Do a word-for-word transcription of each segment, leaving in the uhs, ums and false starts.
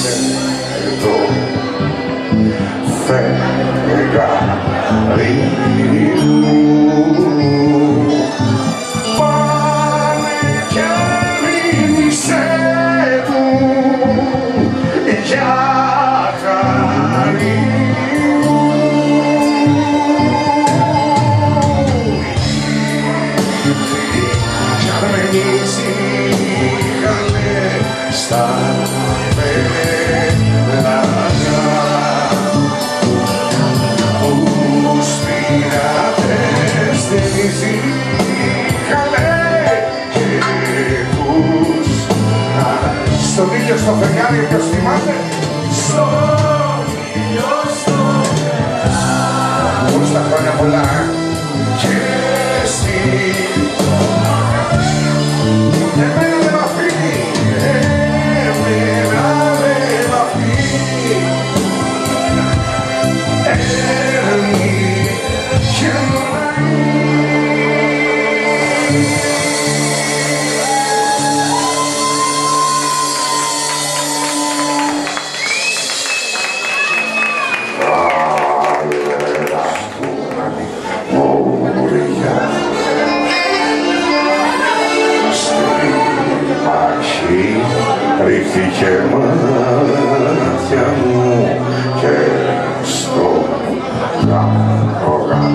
το φεγγάρι μου. Πάνε κι αρρύνησε του για χάρη μου. Κι αν με ήσυχανε στα πέλαγα τους πειρατές δεν ήσυχανε και τους στον ήλιο στο φεγγάρι ποιος θυμάται? Στον ήλιο στο φεγγάρι όλους τα χρόνια πολλά και εσύ εμένα δεν μ' αφήνει, εμένα δεν μ' αφήνει, έρνει και ρίχθηκε μάτια μου και στο γάμο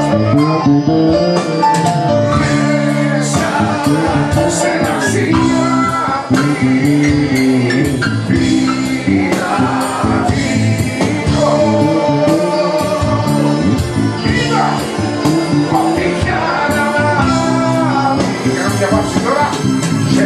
μέσα σε ένα σιάπι πειρατικό είδα ότι κι ανάμει να διαβάσει τώρα και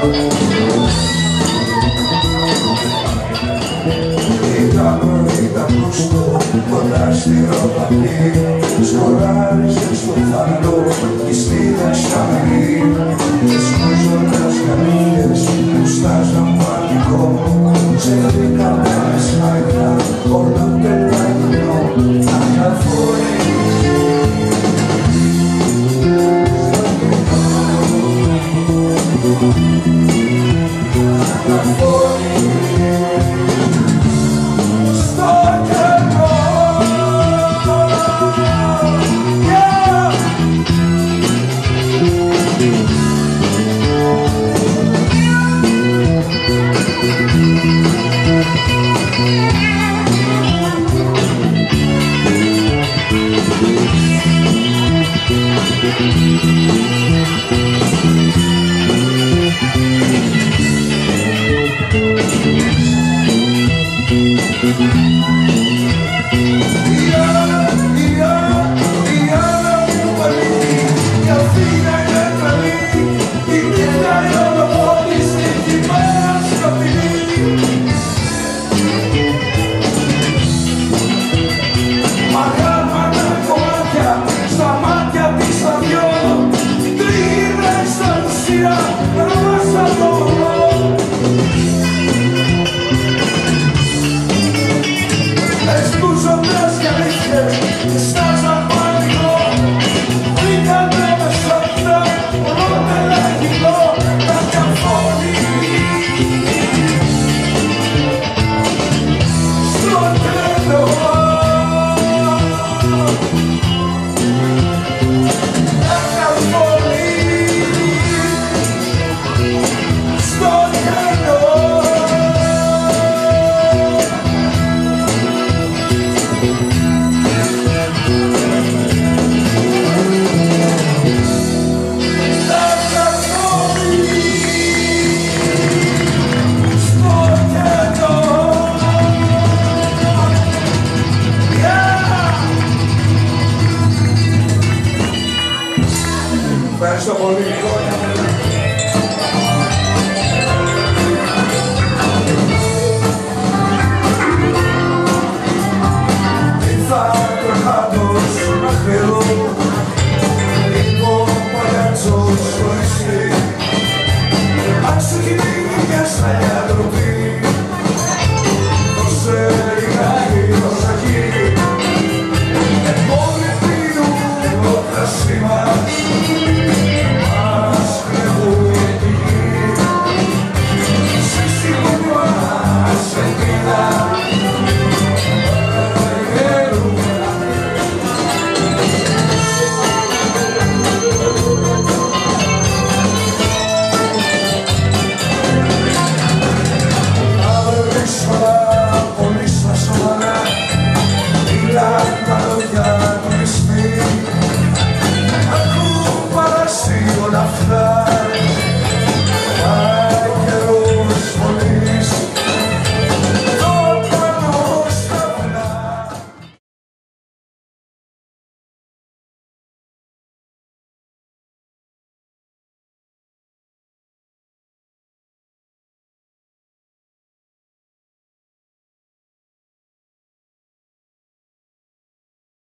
Ήταν, ήταν μπροστό, κοντά στη ροπακή, σκοράριζε στο φαλό, η στήλα σαμερή, και σκούζοντας καρύδες που στάζαν μαγικό, σε βρήκαμε μέσα υγρά, όλο πεταγινό, αγραφοή. Ευχαριστώ πολύ. Ήρθα τρεχάτος να χρεώ, λοιπόν παλιάτσος χωριστή, αν σου κυνήγει μια σταλιά ντροπή.